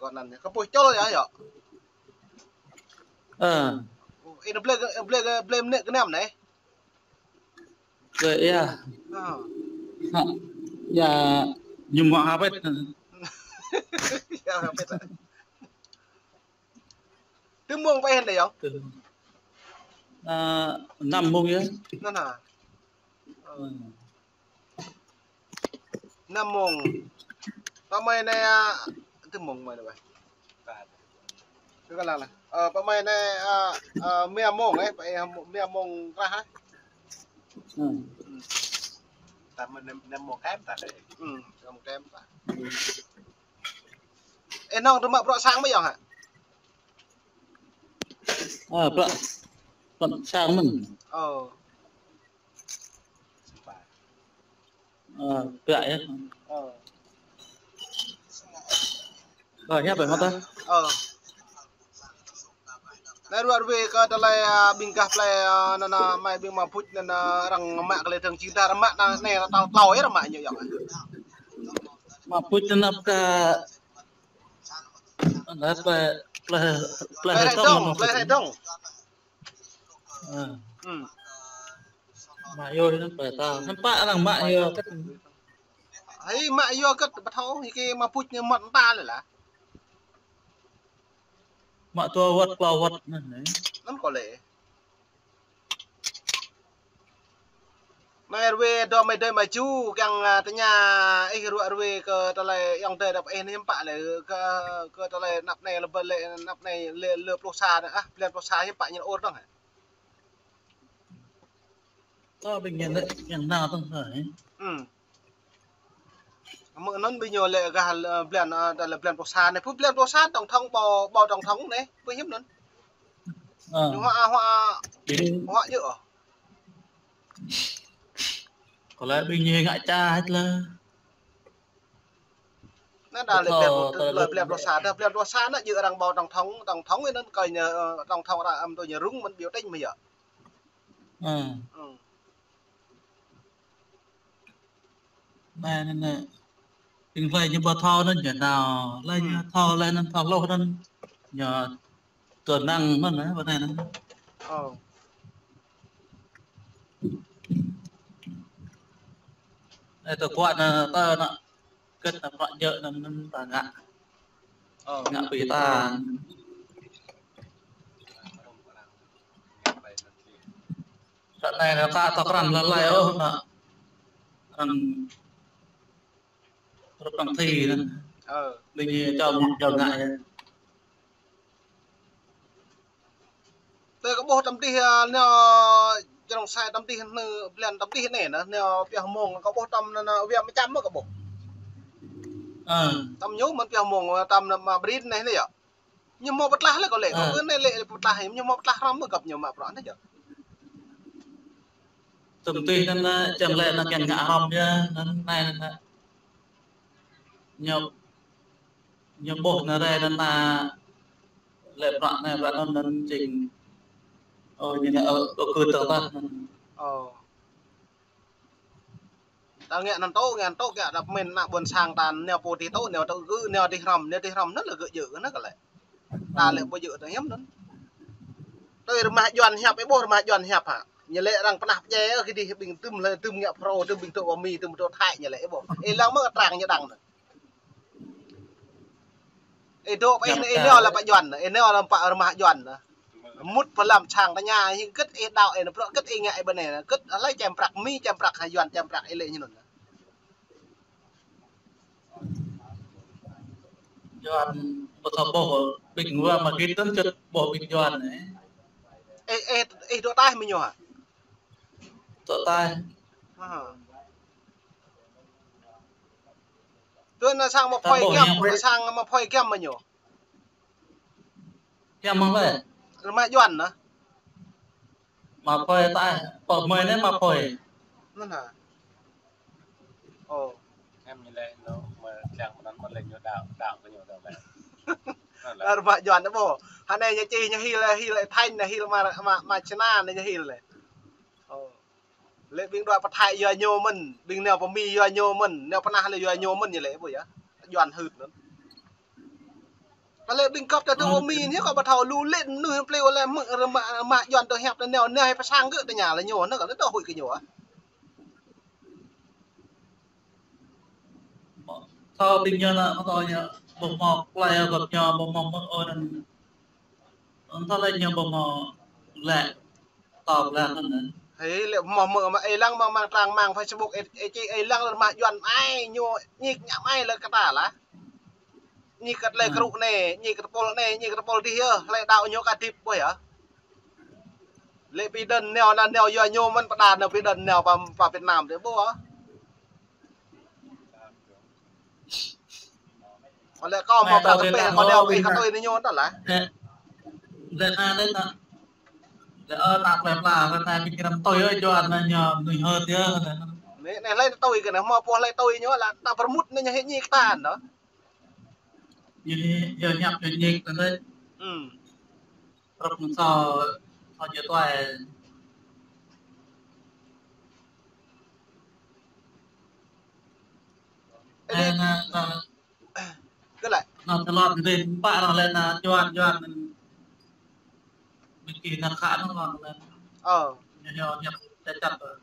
còn năn có bôi cho rồi nhở nó blame nè cái ném này vậy à dạ nhưng mà habet tiếng mông bay hình này không năm mông nhé nó là năm mông tao mày này tiếng mông mày này vậy cái là tao mày này mía mông ấy phải mía mông ra hết ta mình nem mông kém ta đấy mông kém ta nó tụi mày bữa sáng mấy giờ hả bữa sáng mình vậy rồi nhé phải không ta Nãy rồi về cái đó là bingkah play nana mai bing mà put nana răng mạ cái thằng cinta răng mạ này là tao tao ấy răng mạ nhiều vậy mà put nana cái nó play hệ thống mà vô nó phải tao hắn bạ rằng mạ nhiều cái ấy mạ vô cái bắt thấu thì cái mà put như mận ta rồi là mạ tua vật lắm có lẽ mày về đó mày đây mày chú càng tới nhà ấy rồi về cái đó là ông tây đập em em bạn là cái đó là nắp này là bờ lệ nắp này lừa plosa nữa lên plosa em bạn như ôn đó hả to bình nhận đấy nhận nàoต้องphải mà nó bây giờ lại gà blend đó là blend plosa này phút blend plosa tổng thống bò tổng thống đấy với hiếm nữa hoa nhựa có lẽ bình nhiên ngại cha hết là nó đã là blend plosa nó dựa rằng bò tổng thống ấy nó coi nhờ tổng thống là âm tôi nhờ rung mình biểu tình bây giờ này này tình vậy như bờ thò nó nhờ nào lên thò lên nó thò lâu nó nhờ tuần năng nó nữa bên này nó đây tôi quạt tơ nó kết là quạt nhợ nó ta ngạ bị ta trận này là ta tao rằng là lại ô nó rằng rất bằng thi đó mình cho ngại tôi có bộ tâm ti nó trong sai tâm ti plan tâm ti này nó bia mông có bộ tâm nó bia mấy trăm mà có bộ tâm nhú mình bia mông tâm mà breed này này ạ nhưng mà bắt lá là có lẽ có cái này lệ bắt lá nhưng mà bắt lá lắm mà gặp nhiều mà rõ thế chứ tâm ti nó chẳng lẽ nó càng ngã hòm nha này nhiều bộ nó đây là lệ đoạn này và nó trình như là ở cửa tờ ta tao nghe nó tốt kìa đập mình nặng buồn sang tàn neo bồ thì tốt neo tao cứ neo đi rầm rất là gợi dữ nó cả lại ta lại bồ dữ nó hiếm lắm tôi mà dọn hẹp cái bồ mà dọn hẹp hả như lệ rằng nạp che khi đi bình tùm nhẹ pro tùm bình tụ mì tùm tụ thải như lệ bồ ấy lăng mất tràng như đằng ấy độ ấy neo là bạn dọn ấy neo là bạn mà dọn mút và làm chàng ta nhà nhưng cất ấy đạo ấy nó cất ấy ngại bên này là cất lấy chèm bạc mi chèm bạc hay dọn chèm bạc ấy lệ như nào dọn một thằng bộ bình vừa mà cái tấn chất bộ bình dọn này ấy độ tai mình nhiều hả độ tai tôi là sang một phơi kem mà nhiều kem mang về mà dọn nữa mà phơi tai bỏ mười nên mà phơi nó hả em như lệ nó mà chẳng nó còn lên nhiều đảo có nhiều đảo này mà dọn đó bộ hắn này nhà chi nhà hi lại thanh này hi mà chana này nhà hi lại lệ bình đoạn bắt hại giờ nhô mình bình nèo có mi giờ nhô mình nèo pana là giờ nhô mình như lệ bộ vậy dọn hụt nữa ta lệ bình cấp ta tôi mi nhé có bắt thầu lu lên nuôi pleo là mà dọn tôi hẹp nèo nèo hay phải sang cái từ nhà là nhổ nó cả nó hội cái nhổ thao bình nhân là nó thôi nhở bông mọc lại gặp nhau bông mọc mất ôi nên thao lên nhau bông mọc lẹ tọp lẹ hơn nữa thế liệu mà ấy lăng mang trang mang Facebook ấy lăng mà dọn ai nhổ nhịp nhảm ai là cái tả lá nhị cắt lại kêu này nhị cắt pol đi here lại đạo nhổ cả tip vậy hả lệ bị đần nèo là nèo giờ nhôมันประดานnèo bị đần nèo vào Việt Nam thế bố hả còn lại có mà bảo cái bè có đeo bị cái tôi nó nhô đó là để lên để tạc lẹp là cái này mình làm tôi ơi cho anh nhờ người hơi thế này lấy tôi cái này mà po lấy tôi nhớ là ta phải mút nó như hết nhị tàn đó giờ nhập cho nhịp rồi đấy rất sao sao giờ tôi cứ lại nó lọt lên bạn nó lên là choan mình kỳ nó khá nó lọt lên nhỏ nhập để chặt rồi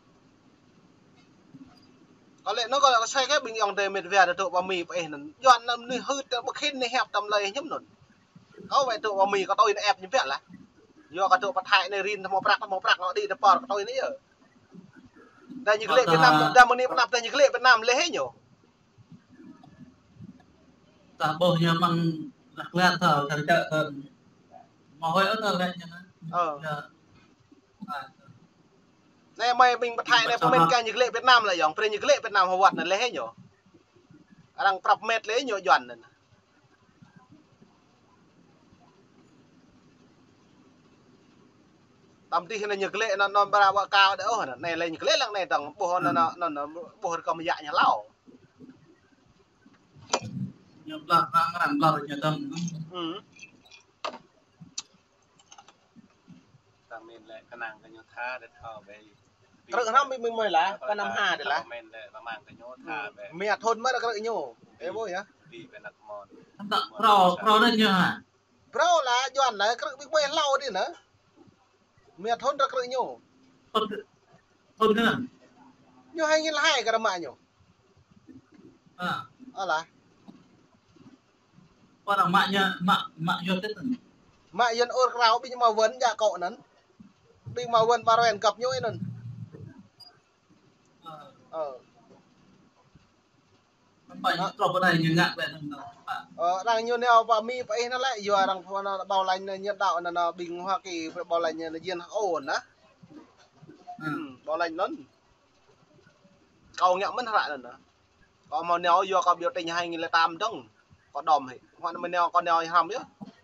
có lẽ nó gọi là xoay cái bình ông đề mệt về để tụ vào mì vậy dọn nó hư một khi này hẹp tầm lầy nhấp nổn có vậy tụ vào mì có tôi nó ép như vậy là do cái tụ bắt hại này rin một bạc nó đi nó bỏ cái tôi nữa đây những lệ Việt Nam đang muốn đi bắt đây những lệ Việt Nam lệ hết nhổ ta bầu nhà bằng lạc lạc thở thằng chợ mỏi ở đây lên nha này mày mình bắt hại này mình cái những lệ Việt Nam là giống những lệ Việt Nam họ vật này lệ hết nhổ đang pรับmệt lệ nhổ dọn này tầm tí này những lệ nó bara bạ cao đỡ hả này là những lệ lăng này tầng bộ nó bộ cầm dạ nhà lão nhập lạc làm nhà tâm ta mình lại cái nàng cái nhốt tha để thò về rồi năm mình mời lá cái năm hà để lá mình lại mà mang cái nhốt tha về mẹ thôn mất cái nhổ thế bố nhá đi về nặc mòn pro đấy nhá hả pro là dọn này cái bị quay lau đi nữa mẹ thôn ra cái nhổ thôn cái nào nhổ hay như là hai cái mà nhổ là qua đằng mạng vô tết rồi mạng dân ôn rau bị mà vấn dạ cậu nấn bị mà vấn bà rèn cặp nhối nấn phải trộn cái này như ngạn vậy đang như neo và mi vậy nó lại vừa đang bao lành nhân đạo là nó bình Hoa Kỳ bao lành là diên ổn á bao lành lớn cầu nhậm mất lại rồi nữa còn mà neo vừa có biểu tình 2008 đông có đòn hết hoặc là mình neo con neo hầm chứ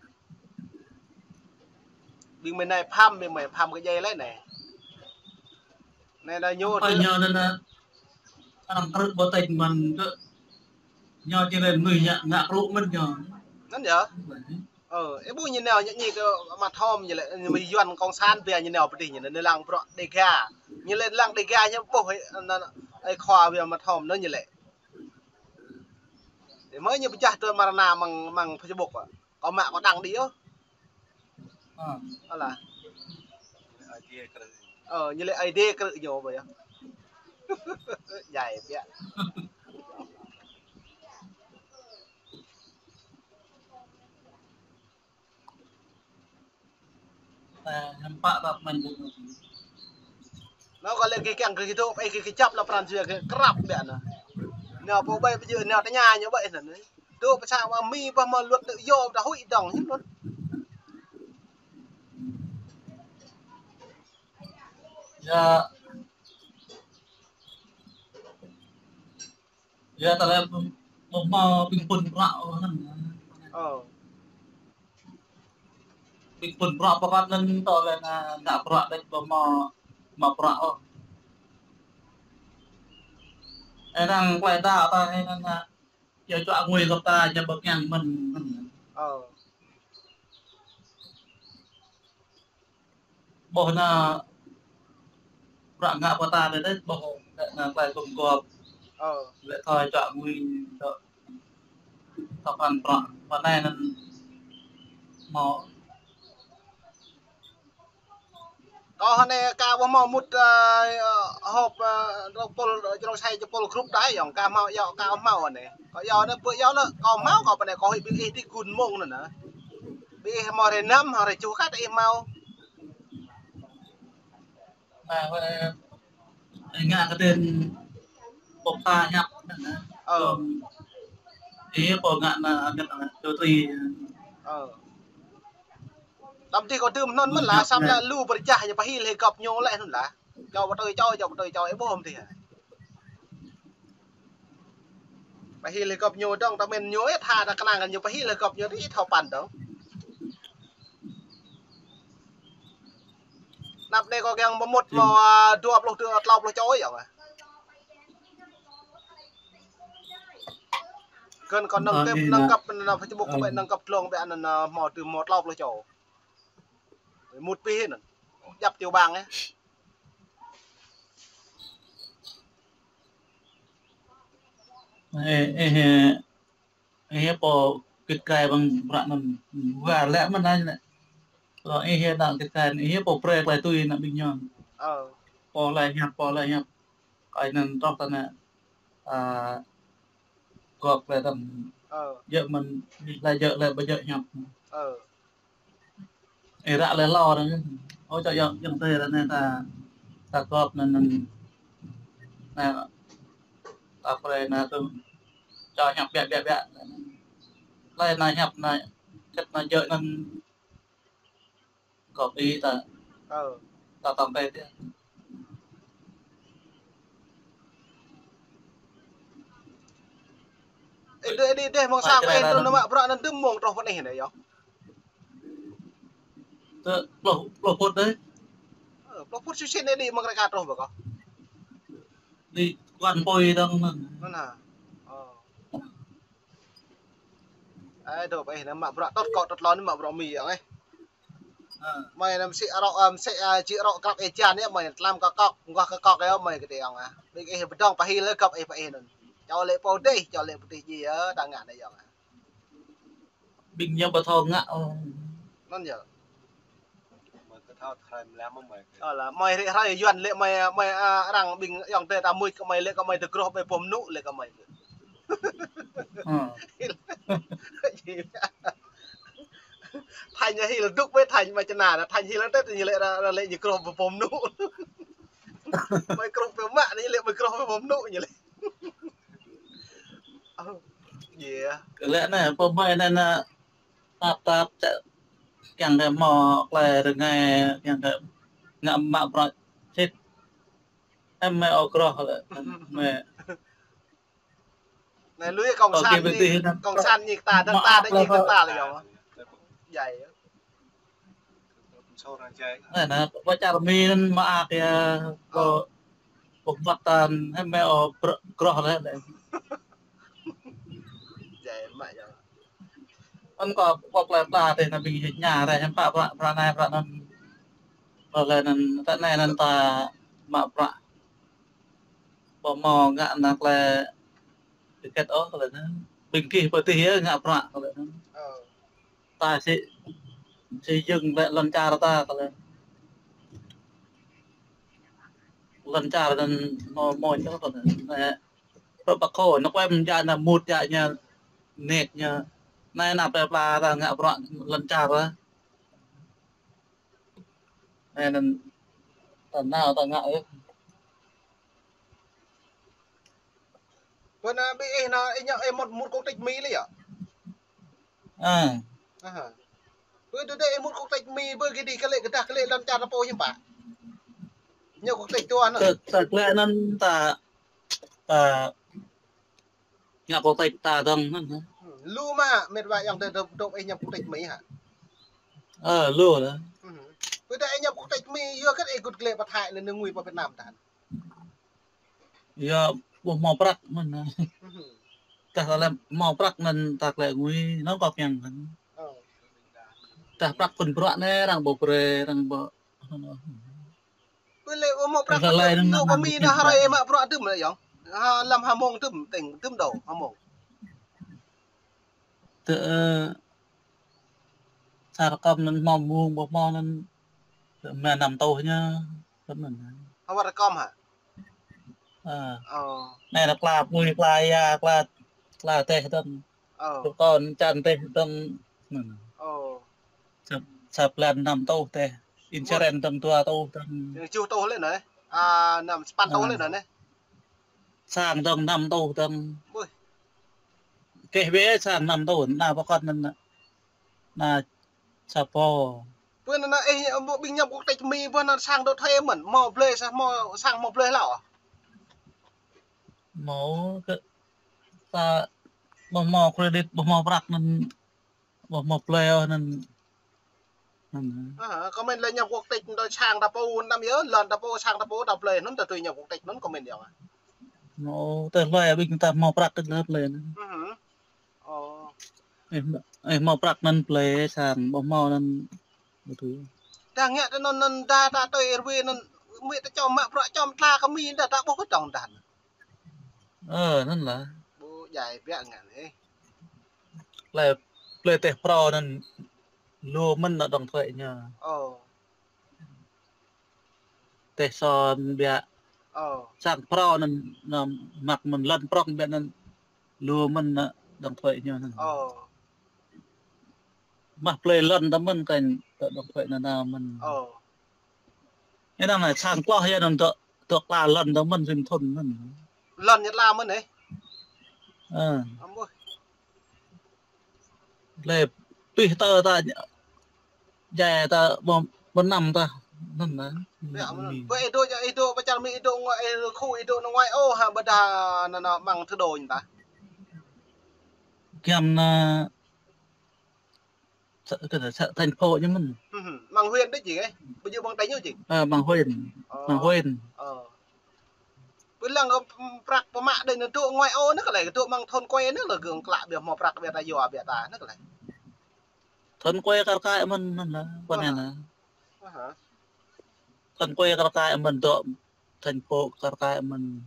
bình mình này pham mình mày pham cái dây lấy này này là nhô phải nhờ nên là làm cái bộ tình mình nhờ cho nên người nhận ngạ rũ mình nhờ nó nhở em bui như nào những cái mặt thom như lại mình dọn con san về như nào thì như này lăng bọ đề ga như lên lăng đề ga như bộ ấy khoa về mặt thom nó như lệ để mới như bây giờ tôi mà nào bằng Facebook có mạng có đăng đi đó là như lệ ID cự nhiều vậy dài vậy nampak tak main buku. Nó gọi là cái thôi cái chấp là phần gì cái crap vậy nè. Nào bộ bây giờ nào tới nhà như vậy nè. Tôi phải sao mà mi mà luật tự do đã hủy đồng hết luôn. Ya tadi mau pimpun prak kan. Pimpun prak pakat nan to le na prak dek mau prak. Đang quay ta hay là giờ cho người gặp ta cho bậc nhang mình bộ na rạng ngạ của ta đấy bộ là quay cùng cọp lại thôi chọn người tập hành rạng và này là mò có này ca bom màu một hộp trong xe cho pol group đấy dòng ca màu dọ ca màu này có dọ nó bữa dọ nó có máu có bên này có bị đi cùn mông nữa bị màu này nấm hoặc là chú khác đi màu mà ngã cái tên bột pha nhặt ý bộ ngã là cái tùy làm thì có tươm non mất là xong là lưu bật trả cho phải hi cọp nhô lại luôn là cho một tôi cho ấy bom thì phải hi cọp nhô trong ta mình nhối tha ta khả năng nhiều phải hi cọp nhô thì thaoปั่นđó nạp này có cái một mà đuộc lọc chối vậy cần còn nâng cấp là phải buộc các bạn nâng cấp luôn bạn là mò từ một lọc chỗ một pi nữa dập tiêu bang ấy bộ cái cài bằng bạn và lẽ mình đây này rồi hiện đang cái cài bộ pre lại tôi là bình nhon bộ lại nhập cái nên trong tận này gọt lại tầm giờ mình lại giờ lại bây giờ nhập ra lại lo đó ôi cho dân tây là nên ta gọt nên ta pre là tôi cho nhập bẹ lại này nhập này chất là giờ nên gọt ý ta tầm đây thế đi mong sao cái nó mà bữa nó tươm mong trong phần này này không lộ phút đấy lộ phút xuyên này đi mà cái cà trâu phải không đi quan bôi đang nó là ai đâu vậy nó mà bữa tốt cọ tốt lon mà bữa mì ấy mày làm sẽ chỉ rọ cọc ấy chán ấy mày làm cọc cái mày cái tiền à bây cái bên trong phải lấy cọc ấy phải nữa cho lệ po đi cho lệ một tí gì ở đang ngạn này giờ bình nhau bờ thong ngạ nó nhở mày cái thao thay làm mày là mày thì hay duyên lệ mày rằng bình dòng tê ta mui mày lệ mày được group về pom nụ lệ mày thành như là đúc với thành mà chân là thành như là tết như lệ lệ như group về pom nụ mày group về mạng như lệ mày group về pom nụ như lệ cái lẽ này pom mày nên là tap yang cái mò lại được ngày yang cái ngậm mạ bọt chết em mày ở cỏ rồi mày này lưới còng san nhịp ta đất ta đấy nhịp đất ta là giống dày này nè vợ chồng mình mà cái có một vật tàn em mày ở cỏ rồi đấy dày mày giờ anh có bọc lại ta thì là bị nhà này em phạm này rồi là tận này nên ta mà phạm bỏ mò ngạn nạc là cái kết ớt là nó bình kỳ bởi tí ngạ phạm là nó ta sẽ dừng lại lần cha ta là lần cha là nó mồi cho nó rồi bạc khổ nó quay mình ra là một chạy nhà nệt nhà này nạp về bà là ngạ phạm lần cha ra này là tận nào ta ngạ ấy bên bị nó em một quốc tịch Mỹ đấy à bữa đây một quốc tịch Mỹ bữa cái đi cái lệ lần cha nó po như bà nhiều quốc tịch tôi nữa thật lệ nên ta ngạ quốc tịch ta đông lu mà mệt vậy dòng từ anh nhập quốc tịch Mỹ hả lu đó bữa đây anh nhập quốc tịch Mỹ vừa cái ấy cột lệ bật hại lên người vào Việt Nam ta giờ mò bạc mình ta là mò bạc mình ta lại nguy nó có phèn ta bạc phần bạc này đang bộ pre đang bộ bữa lệ mò bạc nó có mi nó hai em bạc tụm lại giống làm hà mông tụm tỉnh tụm đầu hà mông sao công nên mong muôn bộ mò nên mà nằm tù nhá vẫn mình không phải com hả à ờ này là qua mùi qua tê tâm ờ tụi con chăn tê tâm mình ờ sập lần nằm tù tê insurance tâm tua tù tâm chiêu tô lên đấy à nằm span tô lên đấy sang tâm nằm tù tâm ui cái vế sang nằm tù nào có con nên là sập po vừa nó bình nhập quốc tịch mi vừa nó sang độ thuê mẩn mò play sang mò play lão à máu cái ta mò credit mò bạc nên mò player nên comment lên nhập quốc tịch rồi sang đập ô năm nhớ lần đập ô sang đập ô đập lên nó từ tùy nhập quốc tịch nó comment điều à mau tới loài bình ta mau praktek lên mau praktek nên play sang mau nên thứ đang nghe nó đa tôi RV nó mẹ ta cho mẹ vợ cho ta có mi đã bố cái tròn đàn nên là bố dài vẽ ngàn ấy là play teh pro nên lùa mình là đồng thuệ nhờ teh son bia sang pro nên mặc mình lên pro bia nên lùa mình là đồng thuệ nhờ mà play lần đó mình cần đồng thuệ là nào mình cái nào là sang qua hay là tự là lần đó mình dừng thun mình lần nhất làm mình đấy lệ tùy tơ ta dài ta bốn năm ta nên là vậy đôi bây giờ mình đôi ngoài khu đôi nó ngoài ô hà bờ đà nó bằng thứ đồ nhỉ ta kem thành phố nhưng mình bằng huyền đấy chị ấy bây giờ bằng đánh nhau chị bằng huyền với lần nó bạc của mạ đây nó tụ ngoài ô nó cái này tụ bằng thôn quê nó là gường lạ biểu mò bạc biệt là dò biệt ta nó cái này thôn quê cái mình là quan hệ là thôn quê cái mình tụ thành phố cái mình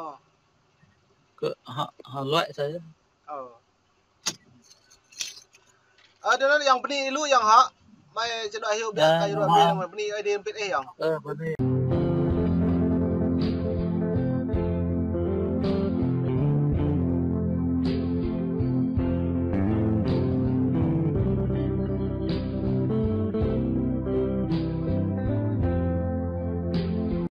họ loại thế đó là yang beni lu yang ha maiจะได้hiểu biết cái rồi bên mà beni ai đi biết ai yang